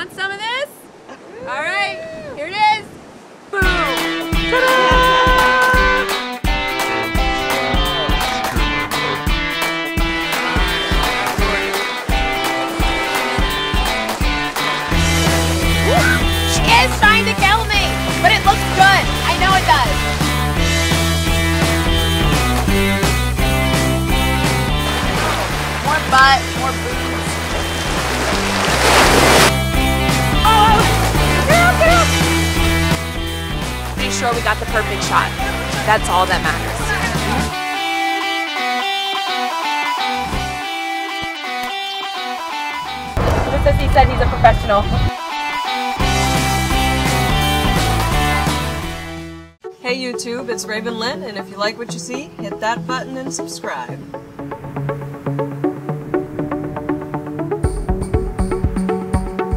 want some of this? All right, here it is. Boom! Ta-da! She is trying to kill me, but it looks good. I know it does. More butt, more boobs. Oh! Get up! Pretty sure we got the perfect shot. That's all that matters. Just as he said, he's a professional. Hey YouTube, it's Raven Lynn, and if you like what you see, hit that button and subscribe.